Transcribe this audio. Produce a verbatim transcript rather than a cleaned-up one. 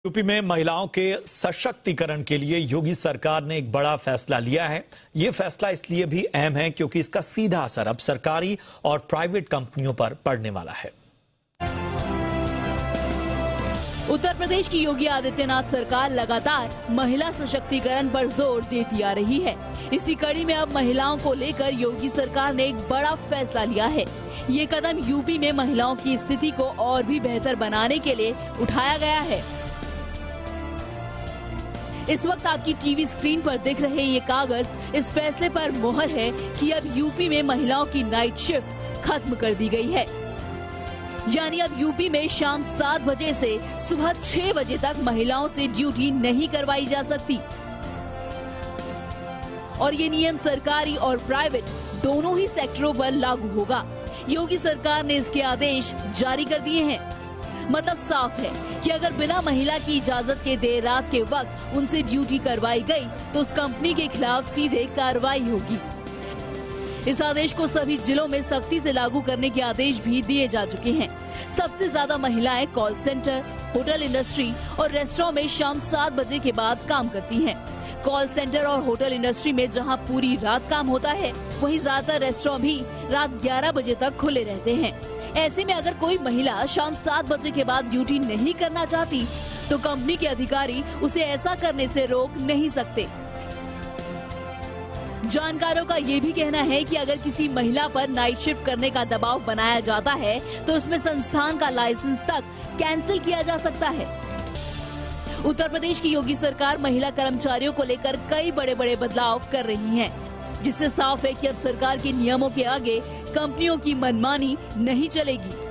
UP में महिलाओं के सशक्तिकरण के लिए योगी सरकार ने एक बड़ा फैसला लिया है। ये फैसला इसलिए भी अहम है क्योंकि इसका सीधा असर अब सरकारी और प्राइवेट कंपनियों पर पड़ने वाला है। उत्तर प्रदेश की योगी आदित्यनाथ सरकार लगातार महिला सशक्तिकरण पर जोर देती आ रही है। इसी कड़ी में अब महिलाओं को लेकर योगी सरकार ने एक बड़ा फैसला लिया है। ये कदम यूपी में महिलाओं की स्थिति को और भी बेहतर बनाने के लिए उठाया गया है। इस वक्त आपकी टीवी स्क्रीन पर दिख रहे ये कागज इस फैसले पर मोहर है कि अब यूपी में महिलाओं की नाइट शिफ्ट खत्म कर दी गई है। यानी अब यूपी में शाम सात बजे से सुबह छह बजे तक महिलाओं से ड्यूटी नहीं करवाई जा सकती और ये नियम सरकारी और प्राइवेट दोनों ही सेक्टरों पर लागू होगा। योगी सरकार ने इसके आदेश जारी कर दिए हैं। मतलब साफ है कि अगर बिना महिला की इजाजत के देर रात के वक्त उनसे ड्यूटी करवाई गई तो उस कंपनी के खिलाफ सीधे कार्रवाई होगी। इस आदेश को सभी जिलों में सख्ती से लागू करने के आदेश भी दिए जा चुके हैं। सबसे ज्यादा महिलाएं कॉल सेंटर, होटल इंडस्ट्री और रेस्टोरेंट में शाम सात बजे के बाद काम करती हैं। कॉल सेंटर और होटल इंडस्ट्री में जहां पूरी रात काम होता है, वहीं ज्यादातर रेस्टोरेंट भी रात ग्यारह बजे तक खुले रहते हैं। ऐसे में अगर कोई महिला शाम सात बजे के बाद ड्यूटी नहीं करना चाहती तो कंपनी के अधिकारी उसे ऐसा करने से रोक नहीं सकते। जानकारों का ये भी कहना है कि अगर किसी महिला पर नाइट शिफ्ट करने का दबाव बनाया जाता है तो उसमें संस्थान का लाइसेंस तक कैंसिल किया जा सकता है। उत्तर प्रदेश की योगी सरकार महिला कर्मचारियों को लेकर कई बड़े बड़े बदलाव कर रही है, जिससे साफ है कि अब सरकार के नियमों के आगे कंपनियों की मनमानी नहीं चलेगी।